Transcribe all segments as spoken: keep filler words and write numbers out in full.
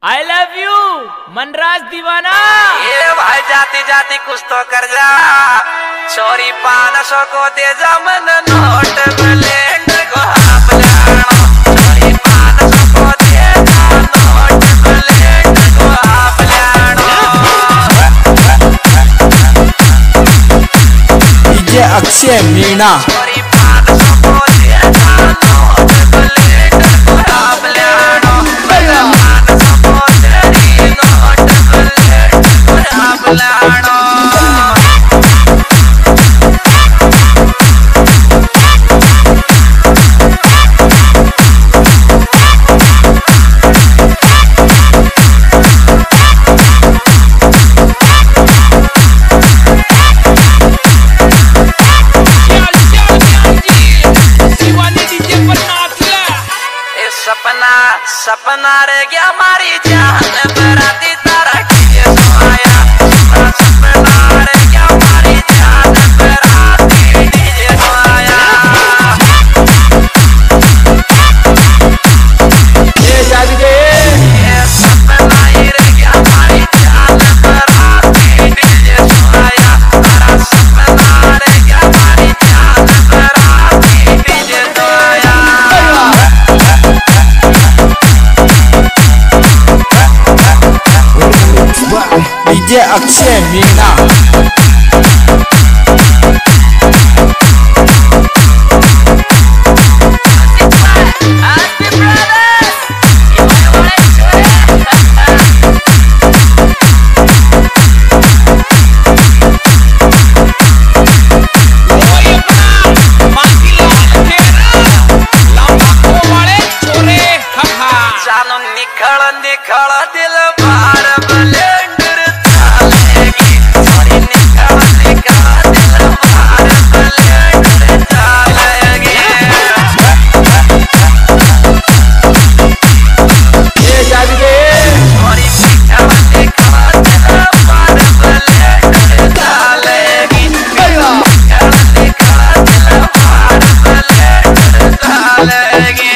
I love you Manraj दीवाना। ये भाई जाती जाती कुछ तो कर जा, छोरी पान सौ को दे जा, मन नोट ब्लेंड को हाफ लानो। छोरी पान सौ को दे जा, नोट ब्लेंड को हाफ लानो। डीजे अक्षय मीणा। छोरी पान सौ को दे जा, नोट ब्लेंड को हाफ लानो। पान सौ को दे दी, नोट ब्लेंड को हाफ लानो। सपना सपना रे गया हमारी जान, बराती तारा की सोया। सपना रे गया हमारी जान, बराती डीजे सोया। ये जाग गए। ये सपना ही रे गया हमारी जान, बराती डीजे सोया। तारा सपना रे गया हमारी जान, बराती डीजे सोया। डीजे अक्षय मीणा। चालो निखल निखल दिल बार ब्लेंडर चलेगी। सॉरी निखल निखल दिल बार ब्लेंडर चलेगी। ये जाग गए। सॉरी निखल निखल दिल बार ब्लेंडर चलेगी। निखल निखल दिल बार ब्लेंडर चलेगी।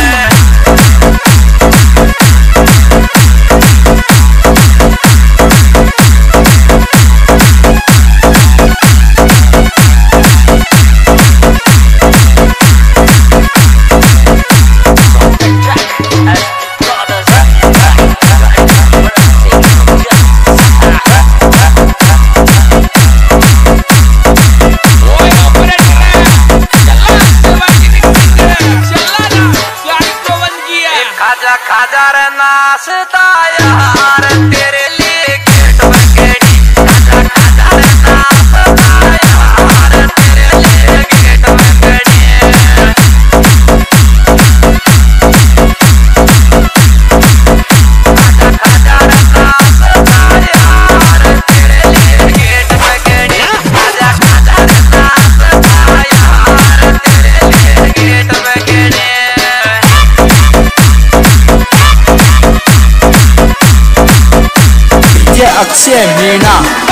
खाजा खाजा रे नाश्ता यार, तेरे लिए गेट बकेटी। खाजा खाजा रे नाश्ता यार, तेरे लिए गेट बकेटी। खाजा खाजा रे नाश्ता यार, तेरे लिए गेट बकेटी। खाजा खाजा रे नाश्ता यार, तेरे लिए गेट बकेटी। डीजे अक्षय मीणा।